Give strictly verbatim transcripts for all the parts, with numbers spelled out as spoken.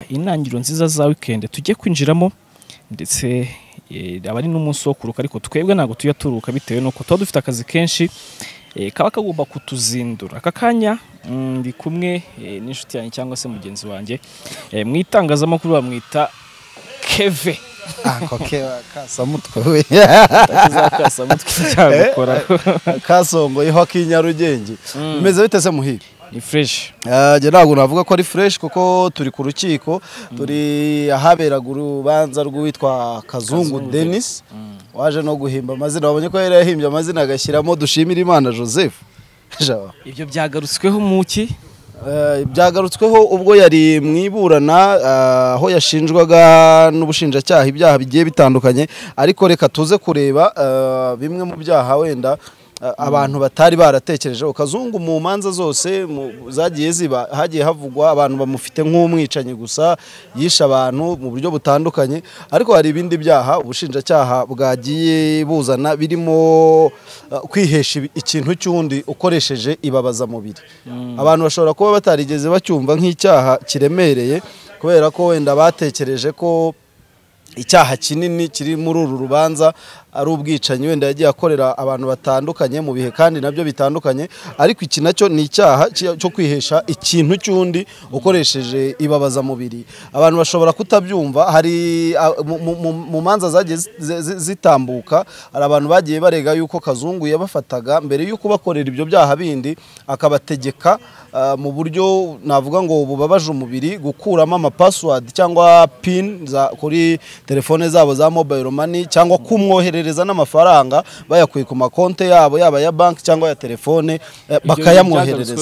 intangiriro nziza za weekend tujye kwinjiramo ndetse abari n'umunsi wo kuruka ariko twebwe ntago tuya turuka bitewe nuko tuba dufite akazi kenshi kaba kagomba kutuzindura. Aka kanya ndi kumwe n'inshuti yanjye cyangwa se mugenzi wanjye mwitangazamakuru bamwita Keve. Ako Keva kasamutwe we. Kasamutwe cyagukora. Kasongoye ho kinyarugenge. Bimeze bite se muhira? Ni fresh. Ah, je nago navuga ko ari fresh kuko turi ku rukiko, turi ahaberaga urubanza rw'uwitwa Kazungu Denis. Waje no guhimba amazina, wabonye ko yari yahimbye amazina agashyiramo Dushimira Imana Joseph. Ibyo byagarutsweho muki? Byagarutsweho ubwo yari mwiburana aho yashinjwaga n'ubushinjacyaha ibyaha bigiye bitandukanye, ariko reka tuze kureba bimwe mu byaha wenda abantu batari baratekereje. Kazungu mu manza zose zagiye ziba hagiye havugwa abantu bamufite nk'umwicanyi gusa, yisha abantu mu buryo butandukanye, ariko hari ibindi byaha ubushinjacyaha bwagiye buzana birimo kwihesha ikintu cy'undi ukoresheje ibabaza mubiri. Abantu bashobora kuba batarigeze bacyumva nk'icyaha kiremereye kubera ko wenda batekereje ko icyaha kinini kiri muri uru rubanza ari ubwicanyi wenda yagiye akorera abantu batandukanye mu bihe kandi nabyo bitandukanye, ariko iki nacyo ni icyaha cyo kwihesha ikintu cy'undi ukoresheje ibabaza mubiri. Abantu bashobora kutabyumva, hari mu manza zagiye zitambuka hari abantu bagiye barega yuko Kazungu yabafataga mbere yuko bakorera ibyo byaha bindi akabategeka mu buryo navuga ngo bubabaje umubiri gukuramo ama password cyangwa pin za kuri telefone zabo za mobile money cyangwa kumwoherereza n'amafaranga bayakuye ku makonte yabo yaba ya bank cyangwa ya telefone bakayamwoherereza.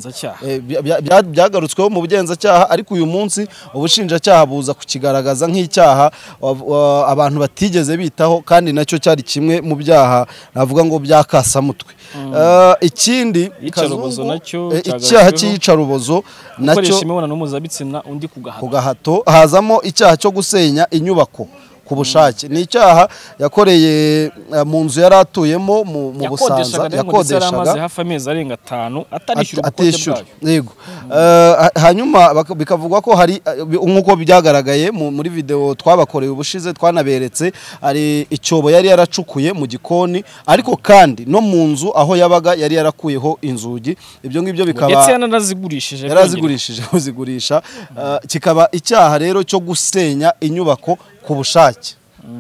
Byagarutsweho mu bugenzacyaha, ariko uyu munsi ubushinjacyaha buza kukigaragaza nk'icyaha abantu batigeze bitaho kandi nacyo cyari kimwe mu byaha navuga ngo byakasamutwe. Ikindi icyaha cy'iyicarubozo nacyo imibonano mpuzabitsina undi ku gahato, hazamo icyaha cyo gusenya inyubako ku bushake. Ni icyaha yakoreye mu nzu yari atuyemo mu Busanza, yakodeshaga hafi amezi arenga atanu atarishyura ubukode bwayo. Yego. Hanyuma bikavugwa ko hari nk'uko byagaragaye muri video twabakoreye ubushize twanaberetse, ari icyobo yari yaracukuye mu gikoni, ariko kandi no mu nzu aho yabaga yari yarakuyeho inzugi. Ibyo ngibyo bikaba ndetse yanazigurishije yarazigurishije kuzigurisha. Kikaba icyaha rero cyo gusenya inyubako ku bushake.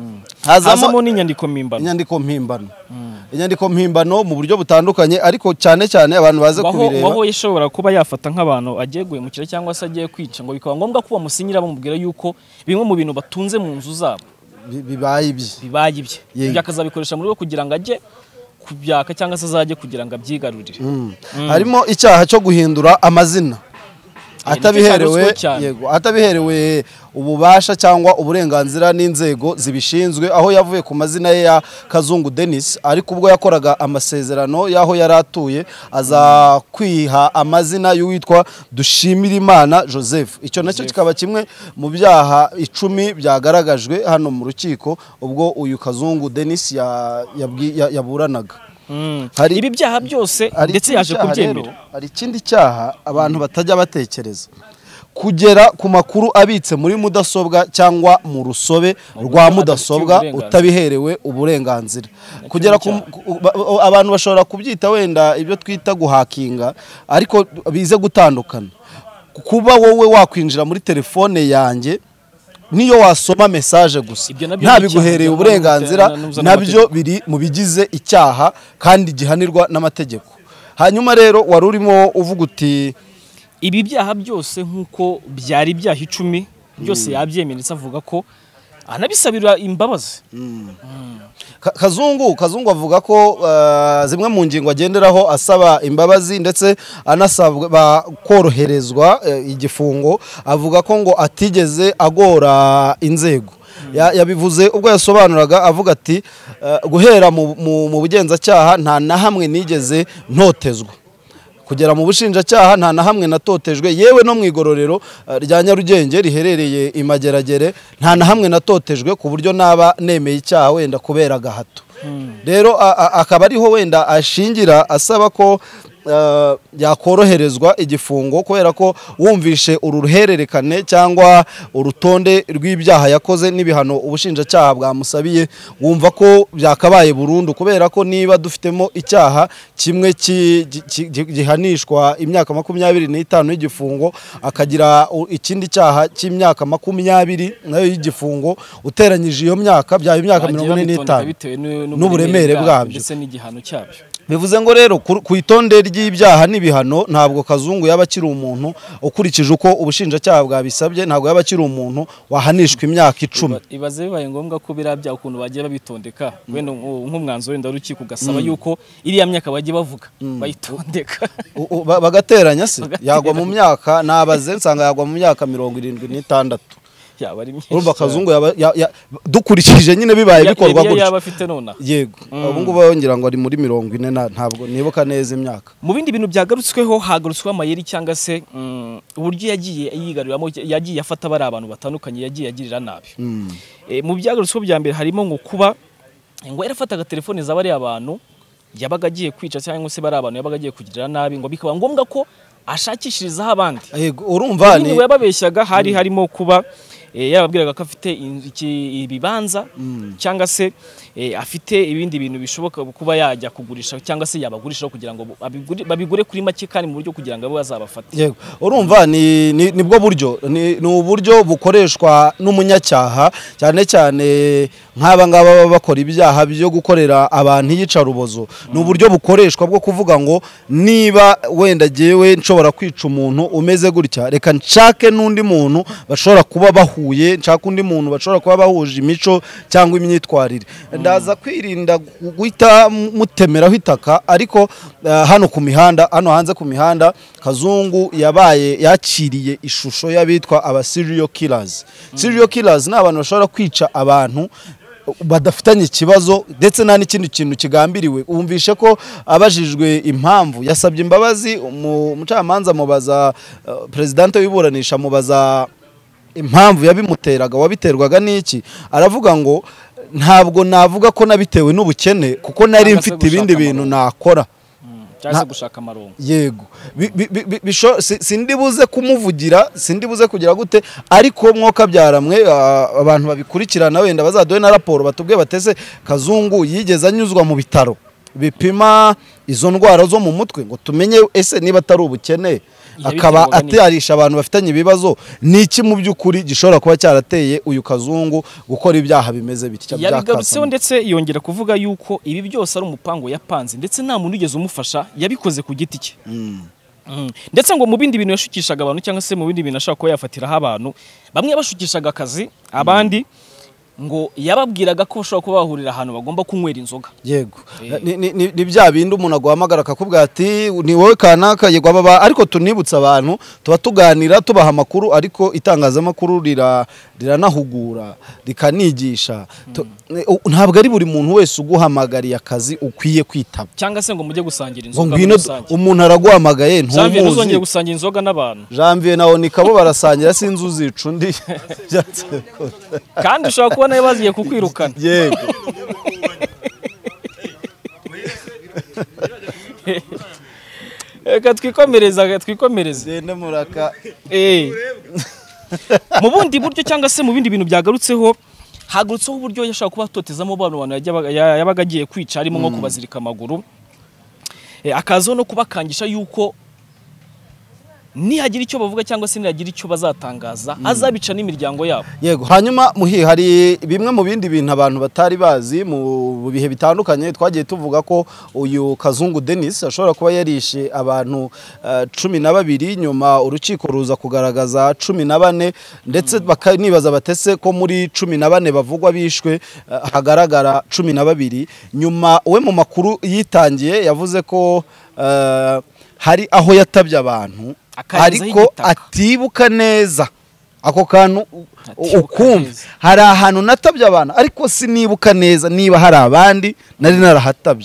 Hazamo n'inyandiko mpimbano. Inyandiko mpimbano. Inyandiko mpimbano mu buryo butandukanye, ariko cyane cyane abantu baze kubireba. Waho yishobora kuba yafata nk'abantu agiye guhemukira cyangwa se agiye kwica, ngo bikaba ngombwa ko bamusinyira bamubwira yuko bimwe mu bintu batunze mu nzu zabo bibaye ibye. Bibaye ibye. Ibyo akazabikoresha muri rwo kugira ngo ajye kubyaka cyangwa se azajye kugira ngo abyigarurire. Harimo icyaha cyo guhindura amazina atabiherewe yego atabiherewe ububasha cyangwa uburenganzira n'inzego zibishinzwe, aho yavuye ku mazina ye ya Kazungu Denis, ariko ubwo yakoraga amasezerano yaho yaratuye aza kwiha amazina y'uwitwa Dushimira Imana Joseph. Icyo nacyo kikaba kimwe mu byaha icumi byagaragajwe hano mu rukiko ubwo uyu Kazungu Denis yaburanaga. Hari ibi byaha byose ndetse yaje kubyemera. Hari ikindi cyaha abantu batajya batekereza: kugera ku makuru abitse muri mudasobwa cyangwa mu rusobe rwa mudasobwa utabiherewe uburenganzira. Kugera abantu bashobora kubyita wenda ibyo twita guhakinga, ariko bize gutandukana. Kuba wowe wakwinjira muri telefone yanjye niyo wasoma message gusa nta biguhereye uburenganzira, nabyo biri mu bigize icyaha kandi gihanirwa n'amategeko. Hanyuma rero wari urimo uvuga uti ibi byaha byose nkuko byari byaha icumi byose yabyemeretse, avuga ko anabisabira imbabazi. Kazungu Kazungu avuga ko zimwe mu ngingo agenderaho asaba imbabazi ndetse anasaba koroherezwa igifungo. Avuga ko ngo atigeze agora inzego. Yabivuze ubwo yasobanuraga avuga ati guhera mu bugenzacyaha nta na hamwe nigeze ntotezwa, kugera mu bushinjacyaha nta na hamwe natotejwe, yewe no mu igororero rya Nyarugenge riherereye Imageragere nta na hamwe natotejwe ku buryo naba nemeye icyaha wenda kubera gahato. Rero akaba ariho wenda ashingira asaba ko uh, yakoroherezwa igifungo kubera ko wumvishe uru ruhererekane cyangwa urutonde rw'ibyaha yakoze n'ibihano ubushinjacyaha bwamusabiye wumva ko byakabaye burundu kubera ko niba dufitemo icyaha kimwe gihanishwa imyaka makumyabiri n'itanu y'igifungo akagira ikindi cyaha cy'imyaka makumyabiri nayo y'igifungo uteranyije iyo myaka byaba imyaka mirongo ine n'itanu n'uburemere bwabyo ndetse n'igihano cyabyo. bivuze ngo rero ku itonde ry'ibyaha n'ibihano ntabwo Kazungu yaba akiri umuntu ukurikije uko ubushinjacyaha bwabisabye, ntabwo yaba akiri umuntu wahanishwa imyaka icumi. Ibaze bibaye ngombwa ko birabya ukuntu bagiye babitondeka wenda nk'umwanzuro wenda urukiko ugasaba yuko iriya myaka bagiye bavuga bayitondeka bagateranya se yagwa mu myaka nabaze nsanga yagwa mu myaka mirongo irindwi n'itandatu. urumva Kazungu dukurikije nyine bibaye bikorwa gutyo yaba afite nona yego ubu ngubu yongera ngo ari muri mirongo ine ntabwo nibuka neza imyaka. Mu bindi bintu byagarutsweho hagarutsweho amayeri cyangwa se uburyo yagiye yigaruriramo yagiye afata bari abantu batandukanye yagiye agirira nabi. Mu byagarutsweho bya mbere harimo ngo kuba ngo yarafataga telefone za bari abantu yabaga agiye kwica cyangwa se bari abantu yabaga agiye kugirira nabi ngo bikaba ngombwa ko ashakishirizaho abandi. Yego urumva ni yababeshyaga hari harimo kuba yababwiraga ko afite ibibanza cyangwa se afite ibindi bintu bishoboka kuba yajya kugurisha cyangwa se yabagurisha kugira ngo babigure kuri make kandi mu buryo kugira ngo abo bazabafate. Yego urumva ni nibwo buryo ni uburyo bukoreshwa n'umunyacyaha cyane cyane nk'aba ngaba bakora ibyaha byo gukorera abantu yica rubozo. Ni uburyo bukoreshwa bwo kuvuga ngo niba wenda jewe nshobora kwica umuntu umeze gutya reka nshake n'undi muntu bashobora kuba bahuye, nshaka undi muntu bashobora kuba bahuje imico cyangwa imyitwarire. Ndaza kwirinda guhita mutemeraho itaka ariko hano ku mihanda hano hanze ku mihanda Kazungu yabaye yakiriye ishusho y'abitwa aba serial killers. Serial killers ni abantu bashobora kwica abantu badafitanye ikibazo ndetse nta n'ikindi kintu kigambiriwe. Umvishe ko abajijwe impamvu yasabye imbabazi umucamanza mubaza president w'iburanisha mubaza impamvu yabimuteraga wabiterwaga n'iki, aravuga ngo ntabwo navuga ko nabitewe n'ubukene kuko nari mfite ibindi bintu nakora cyangwa gushaka amarongo. Yego sindi buze kumuvugira sindi buze kugira gute ariko mwoka byaramwe abantu babikurikirana wenda bazaduhe na raporo batubwe batese Kazungu yigeze anyuzwa mu bitaro bipima izo ndwara zo mu mutwe ngo tumenye ese niba atari ubukene akaba atarisha abantu bafitanye ibibazo niki mu by'ukuri gishobora kuba cyarateye uyu Kazungu gukora ibyaha bimeze bitya byakasa. Yabigarutseho ndetse yongera kuvuga yuko ibi byose ari umupango yapanze ndetse nta muntu ugeze umufasha yabikoze ku giti cye. Ndetse ngo mu bindi bintu yashukishaga abantu cyangwa se mu bindi bintu ashaka ko yafatiraho abantu bamwe bashukishaga akazi abandi ngo yababwiraga ko bashobora kuba bahurira ahantu bagomba kunywera inzoga. Yego ni bya bindi umuntu aguhamagara akakubwira ati ni wowe kanaka yego baba ariko tunibutsa abantu tuba tuganira tubaha amakuru ariko itangazamakuru rira riranahugura rikanigisha. Ntabwo ari buri muntu wese uguhamagariye akazi ukwiye kwitaba cyangwa se ngo mujye gusangira inzoga. Umuntu araguhamagaye ntumuzi uzongeye gusangira inzoga n'abantu. Janvier nawo nikabo barasangira sinzi uzica undi kandi ushobora kuba nawe baziye kukwirukana. Yego Eka twikomereza twikomereze genda muraka. Eh mu bundi buryo cyangwa se mu bindi bintu byagarutseho hagurutseho uburyo yashaka kuba totezamo abantu abantu yabaga agiye kwica harimo nko kubazirika amaguru akazo no kubakangisha yuko nihagira icyo bavuga cyangwa se nihagira icyo bazatangaza azabica n'imiryango yabo. Yego hanyuma muhi hari bimwe mu bindi bintu abantu batari bazi mu bihe bitandukanye twagiye tuvuga ko uyu Kazungu Denis ashobora kuba yarishe abantu cumi na babiri nyuma urukiko ruza kugaragaza cumi na bane ndetse bakanibaza batese ko muri cumi na bane bavugwa bishwe hagaragara cumi na babiri. Nyuma we mu makuru yitangiye yavuze ko hari aho yatabye abantu ariko atibuka neza ako kantu ukumva hari ahantu natabye abantu ariko sinibuka neza niba hari abandi nari narahatabye.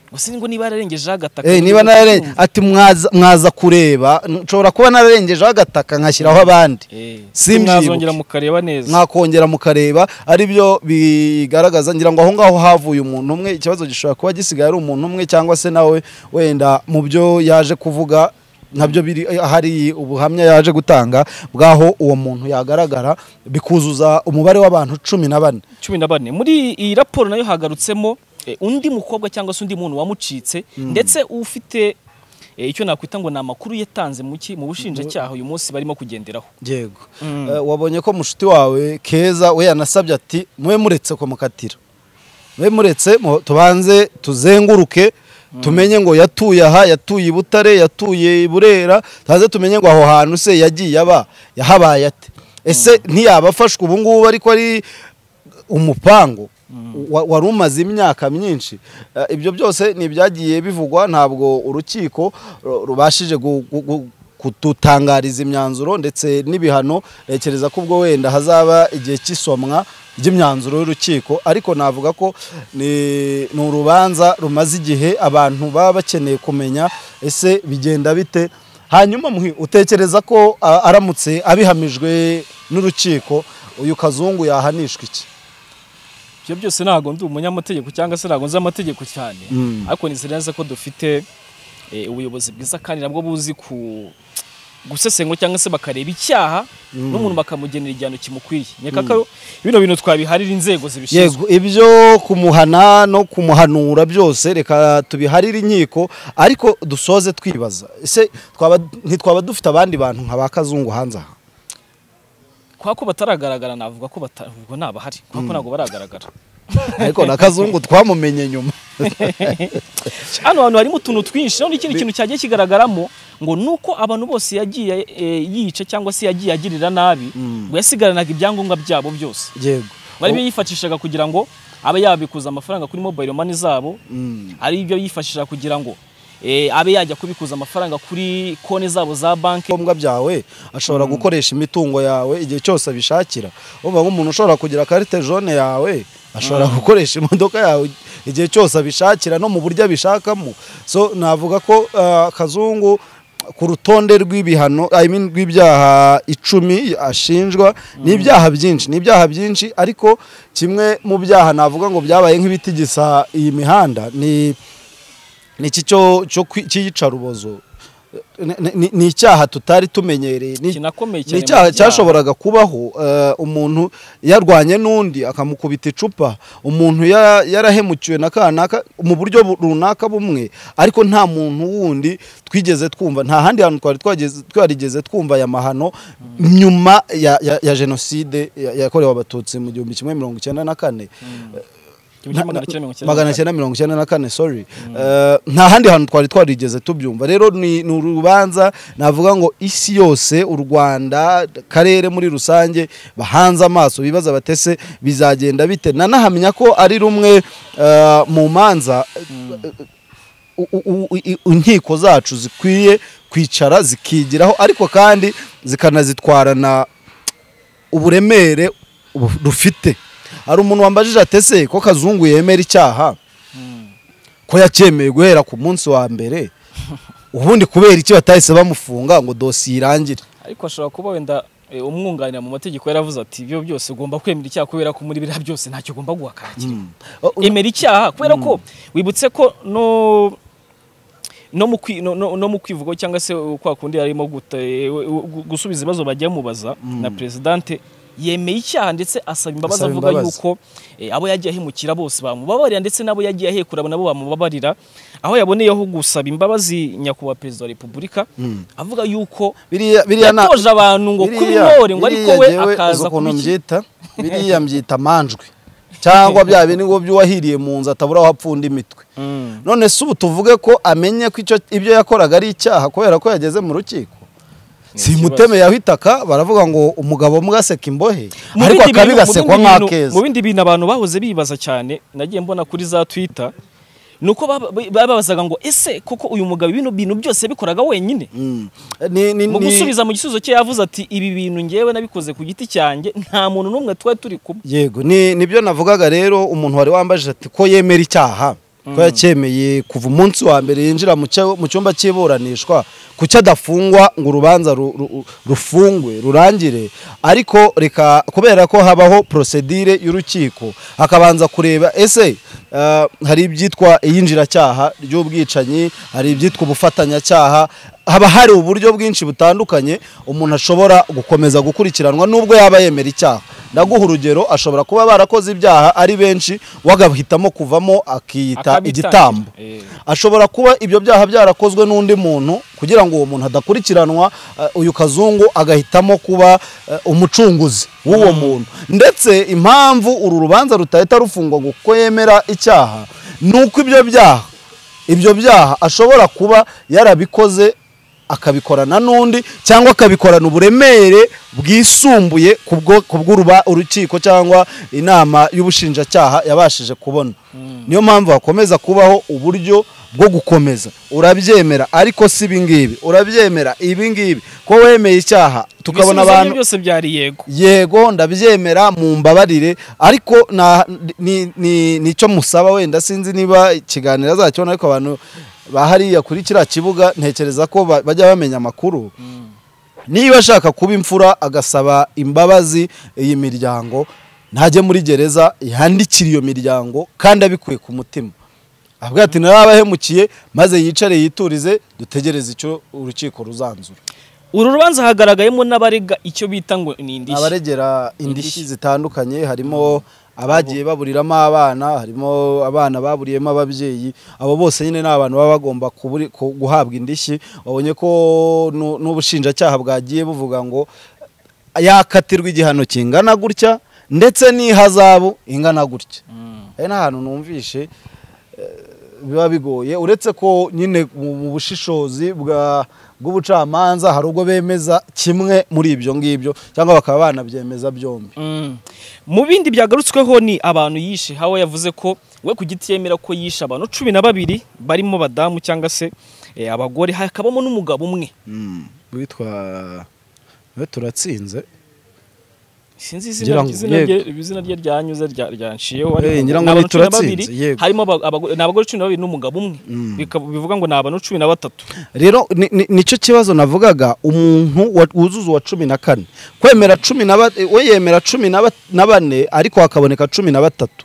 gusa ngo niba yararengejeho agataka eh niba narare ati mwaza mwaza kureba nshobora kuba nararengejeho agataka nkashyiraho abandi simwazongera mukareba neza mwakongera mukareba ari byo bigaragaza ngira ngo aho ngaho havuye umuntu umwe ikibazo gishobora kuba gisigaye ari umuntu umwe cyangwa se nawe wenda mu byo yaje kuvuga nabyo biri hari ubuhamya yaje gutanga bwaho uwo muntu yagaragara bikuzuza umubare w'abantu cumi na bane cumi na bane muri iyi raporo nayo hagarutsemo undi mukobwa cyangwa se undi muntu wamucitse ndetse ufite icyo nakwita ngo ni amakuru yatanze muki mu bushinjacyaha uyu munsi barimo kugenderaho yego wabonye ko mushuti wawe Keza we yanasabye ati mwe muretse ko mukatira mwe muretse tubanze tuzenguruke tumenye ngo yatuye aha yatuye i Butare yatuye i Burera taze tumenye ngo aho hantu se yagiye aba yahabaye ate ese ntiyabafashwe ubu ngubu ariko ari umupango wari umaze imyaka myinshi ibyo byose nibyagiye bivugwa ntabwo urukiko rubashije kututangariza imyanzuro ndetse n'ibihano rekereza ko ubwo wenda hazaba igihe cy'isomwa ry'imyanzuro y'urukiko ariko navuga ko ni urubanza rumaze igihe abantu baba bakeneye kumenya ese bigenda bite hanyuma utekereza ko aramutse abihamijwe n'urukiko uyu Kazungu yahanishwa iki ibyo byose ntago ndi umunyamategeko cyangwa se ntago nzi amategeko cyane ariko nizereza ko dufite ubuyobozi bwiza kandi nabwo buzi ku gusesengura cyangwa se bakareba icyaha n'umuntu bakamugenera igihano kimukwiriye nyeka ko bino bintu twabiharira inzego zibishinzwe yego ibyo kumuhana no kumuhanura byose reka tubiharira inkiko ariko dusoze twibaza ese twaba ntitwaba dufite abandi bantu nka ba Kazungu hanze aha kwa ko bataragaragara navuga ko batavugwa nabahari kwa ko nago baragaragara ariko na Kazungu twamumenye nyuma hano hano harimo utuntu twinshi no n'ikindi kintu cyagiye kigaragaramo ngo nuko abantu bose yagiye yica cyangwa se yagiye agirira nabi ngo yasigaranaga ibyangombwa byabo byose yego bari biyifashishaga kugira ngo abe yabikuza amafaranga kuri mobile money zabo ari ibyo yifashisha kugira ngo eh abe yajya kubikuza amafaranga kuri konti zabo za banki ngombwa byawe ashobora gukoresha imitungo yawe igihe cyose abishakira uvuga ngo umuntu ushobora kugira carte jaune yawe ashobora gukoresha imodoka yawe igihe cyose abishakira no mu buryo abishakamo so navuga ko Kazungu ku rutonde rw'ibihano I mean rw'ibyaha icumi ashinjwa ni ibyaha byinshi ni ibyaha byinshi ariko kimwe mu byaha navuga ngo byabaye nk'ibitigisa iyi mihanda ni niki cyo cyo cyica rubozo ni icyaha tutari tumenyereye ni icyaha cyashoboraga kubaho umuntu yarwanye n'undi akamukubita icupa umuntu yarahemukiwe na kanaka mu buryo runaka bumwe ariko nta muntu wundi twigeze twumva nta handi hantu twari twageze twarigeze twumva aya mahano nyuma ya, ya, ya genocide yakorewe abatutsi mu gihumbi kimwe mirongo icyenda na kane magana cyenda mirongo icyenda na kane sorry nta handi hantu twari twarigeze tubyumva rero ni urubanza navuga ngo isi yose u Rwanda karere muri rusange bahanze amaso bibaza batese bizagenda bite nanahamya ko ari rumwe mu manza inkiko zacu zikwiye kwicara zikigiraho ariko kandi zikanazitwarana uburemere rufite ari umuntu wambajije atese ko Kazungu yemera icyaha ko yacyemeye guhera ku munsi wa mbere ubundi kubera iki batahise bamufunga ngo dosiye irangire ariko ashobora kuba wenda umwunganira mu mategeko yaravuze ati ibyo byose ugomba kwemera icyaha kubera ko muri biriya byose ntacyo ugomba guhakana emera icyaha kubera ko wibutse ko no no mu no mu kwivuga cyangwa se kwa kundi arimo gusubiza ibibazo bajya mubaza na presidente yemeye icyaha ndetse asaba imbabazi avuga yuko abo yagiye ahemukira bose bamubabarira ndetse nabo yagiye ahekura nabo bamubabarira aho yaboneyeho gusaba imbabazi nyakubahwa perezida wa Repubulika avuga yuko yatoje abantu ngo kuri ntore ngo ariko we akaza kumbyita biriya mbyita manjwe cyangwa bya bindi ngo byuwahiriye mu nzu atabura aho apfunda imitwe none se ubu tuvuge ko amenye ko ibyo yakoraga ari icyaha kubera ko yageze mu rukiko si muteme yahitaka baravuga ngo umugabo mgaseka imbohe ariko akabigasekwa nk'akeza mu bindi bintu abantu bahoze bibaza cyane nagiye mbona kuri za Twitter nuko babazaga ngo ese koko uyu mugabo ibintu bintu byose bikoraga wenyine mu gusubiza mu gisubizo cye yavuze ati ibi bintu ngewe nabikoze ku giti cyanjye nta muntu n'umwe twari turi kumwe yego ni nibyo navugaga rero umuntu wari wambajije ati ko yemera icyaha ko yacyemeye kuva umunsi wa mbere yinjira mu cyumba cy'iburanishwa kucyo adafungwa ngo urubanza rufungwe rurangire. Ariko reka kubera ko habaho procedure y'urukiko hakabanza kureba ese hari ibyitwa iyinjiracyaha ry'ubwicanyi, hari ibyitwa ubufatanyacyaha, haba hari uburyo bwinshi butandukanye umuntu ashobora gukomeza gukurikiranwa nubwo yaba yemera icyaha. Ndaguha urugero, ashobora kuba barakoze ibyaha ari benshi wagahitamo kuvamo akiyita igitambo. Ashobora kuba ibyo byaha byarakozwe n'undi muntu kugira ngo uwo muntu adakurikiranwa, uyu Kazungu agahitamo kuba umucunguzi w'uwo muntu. Ndetse impamvu uru rubanza rutahita rufungwa ngo kuko yemera icyaha nuko ibyo byaha ibyo byaha ashobora kuba yarabikoze akabikorana n'undi cyangwa akabikorana uburemere bwisumbuye kubw'uruba urukiko cyangwa inama y'ubushinjacyaha yabashije kubona. Niyo mpamvu hakomeza kubaho uburyo bwo gukomeza. Urabyemera ariko si ibingibi, urabyemera ibingibi ko wemeye icyaha, tukabona abantu byose byari yego yego ndabyemera mu mbabarire. Ariko ni nicyo musaba, wenda sinzi niba ikiganiro azacyona, ariko abantu bahariya kuri kiriya kibuga ntekereza ko bajya bamenya amakuru. Niba ashaka kuba imfura agasaba imbabazi iyi miryango, ntajye muri gereza, yandikira iyo miryango kandi abikuye ku mutima, avuga ati narabahemukiye, maze yicare yiturize, dutegereze icyo urukiko ruzanzura. Uru rubanza hagaragayemo n'abarega icyo bita ngo ni indishyi, abaregera indishyi zitandukanye, harimo abagiye baburiramo abana, harimo abana baburiyemo ababyeyi. Abo bose nyine ni abantu baba bagomba guhabwa indishyi. Wabonye ko n'ubushinjacyaha bwagiye buvuga ngo yakatirwa igihano kingana gutya ndetse n'ihazabu ingana gutya. Ari n'ahantu numvishe biba bigoye, uretse ko nyine mu bushishozi bwa bw'ubucamanza hari ubwo bemeza kimwe muri ibyo ngibyo cyangwa bakaba banabyemeza byombi. Mu bindi byagarutsweho ni abantu yishe. Hawe yavuze ko we ku giti yemera ko yishe abantu cumi na babiri barimo badamu cyangwa se abagore, hakabamo n'umugabo umwe witwa we Turatsinze. Sinzi izina izina rye ryanyuze ryanshiyeho, n'abantu Turatsinze, harimo n'abagore cumi na babiri n'umugabo umwe, bivuga ngo ni abantu cumi na batatu. Rero nicyo kibazo navugaga, umuntu wuzuza wa cumi na kane kwemera cumi na we yemera cumi na bane ariko hakaboneka cumi na batatu.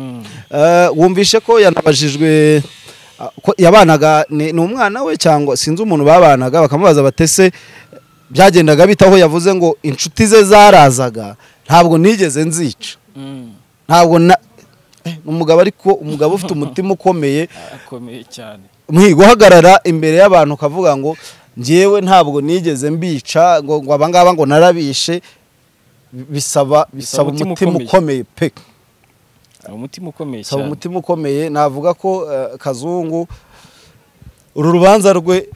Wumvishe ko yanabajijwe ko yabanaga ni umwana we cyangwa sinzi umuntu babanaga, bakamubaza batese byagendaga bitaho, yavuze ngo inshuti ze zarazaga ntabwo nigeze nzica. Ntabwo umugabo, ariko umugabo ufite umutima ukomeye akomeye cyane, guhagarara imbere y'abantu ukavuga ngo ngewe ntabwo nigeze mbica, ngo abangaba ngo narabishe, bisaba bisaba umutima ukomeye pe, umutima ukomeye cyane, umutima ukomeye. Navuga ko Kazungu uru rubanza rwe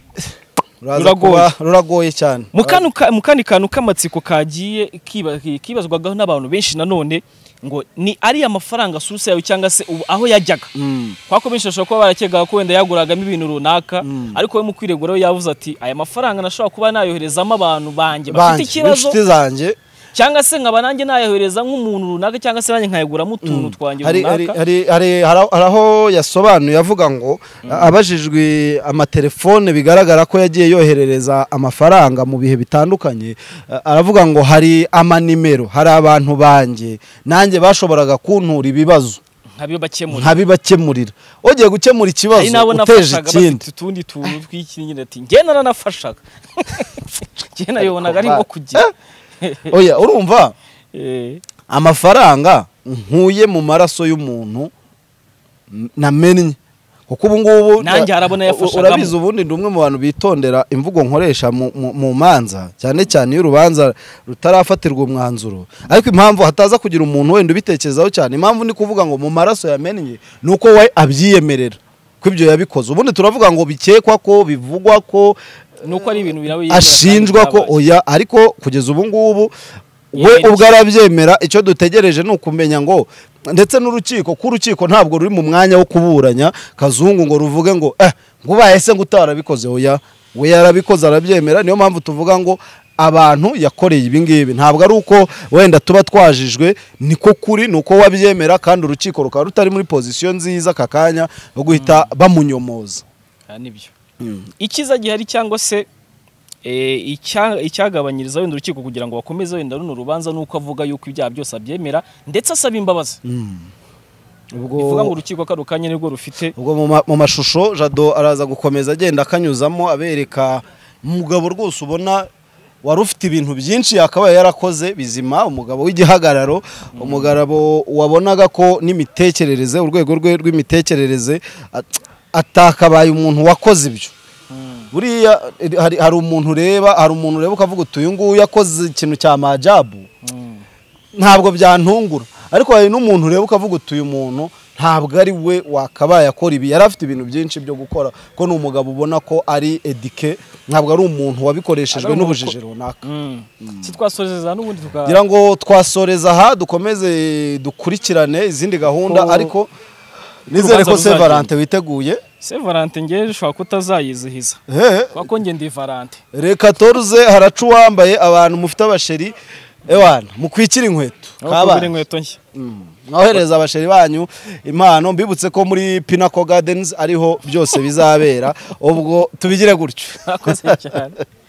ruragoye cyane. Mu kandi kantu k'amatsiko kagiye kibazwagaho n'abantu benshi nanone ngo ni ari amafaranga asusa yawe cyangwa se aho yajyaga. Kwako benshi bashobora kuba barakega ko wenda yaguragamo ibintu runaka, ariko we mu kwiregura yavuze ati aya mafaranga nashobora kuba nayoherezamo abantu banjye bafite ikibazo zanjye, cyangwa se nkaba nanjye nayohereza nk'umuntu runaka, cyangwa se nanjye nkayaguramo utuntu twanjye runaka. Hari aho yasobanuye avuga ngo abajijwe amatelefone bigaragara ko yagiye yoherereza amafaranga mu bihe bitandukanye, aravuga ngo hari amanimero, hari abantu banjye nanjye bashoboraga kuntura ibibazo nkabibakemurira. Ugiye gukemura ikibazo uteje ikindi, utundi tuntu tw'ikinyi, ati njye naranafashaga, njye nayobonaga ari nko kugira. Oya, urumva amafaranga nkuye mu maraso y'umuntu namennye, kuko ubu ngubu nanjye harabona yafashagamo. Urabizi ubundi ndi umwe mu bantu bitondera imvugo nkoresha mu manza, cyane cyane iyo urubanza rutarafatirwa umwanzuro. Ariko impamvu hataza kugira umuntu wenda ubitekerezaho cyane, impamvu ni kuvuga ngo mu maraso yamennye nuko we abyiyemerera ko ibyo yabikoze. Ubundi turavuga ngo bikekwa ko, bivugwa ko, nuko ari ibintu birawe ashinjwa ko, oya, ariko kugeza ubu ngubu we ubwo arabyemera. Icyo dutegereje ni ukumenya ngo ndetse n'urukiko, ko urukiko ntabwo ruri mu mwanya wo kuburanya Kazungu ngo ruvuge ngo eh ngubaye se ngo utarabikoze. Oya, we yarabikoze arabyemera. Niyo mpamvu tuvuga ngo abantu yakoreye ibi ngibi ntabwo ari uko wenda tuba twajijwe niko kuri nuko wabyemera kandi urukiko rukaba rutari muri pozisiyo nziza aka kanya yo guhita bamunyomoza. nibyo ikiza gihari cyangwa se icyagabanyiriza wenda urukiko kugira ngo bakomeze wenda runo rubanza nuko avuga yuko ibyaha byose abyemera ndetse asaba imbabazi. ubwo bivuga ngo urukiko karukanye nibwo rufite ubwo mu mashusho Jado araza gukomeza agenda akanyuzamo abereka umugabo rwose ubona wari ufite ibintu byinshi yakabaye yarakoze bizima, umugabo w'igihagararo, umugabo wabonaga ko n'imitekerereze urwego rwe rw'imitekerereze atakabaye umuntu wakoze ibyo. buriya hari umuntu ureba hari umuntu ureba ukavuga uti uyu nguyu yakoze ikintu cya majabu ntabwo byantungura, ariko hari n'umuntu ureba ukavuga uti uyu muntu ntabwo ari we wakabaye akora ibi, yari afite ibintu byinshi byo gukora, ko ni umugabo ubona ko ari edike, ntabwo ari umuntu wabikoreshejwe n'ubujiji runaka. si twasoreza n'ubundi tuka ngira ngo twasoreza aha dukomeze dukurikirane izindi gahunda, ariko nizere ko Saint Valentin witeguye. Saint Valentin ngeje ushobora kutazayizihiza kuko nge ndi Valentin reka toruze haracu wambaye abantu mufite abasheri ewana mukwikira inkweto kabara inkweto nshya mwahereza abasheri banyu impano. Mbibutse ko muri Pinnacle Gardens ariho byose bizabera, ubwo tubigire gutyo. Akoze cyane.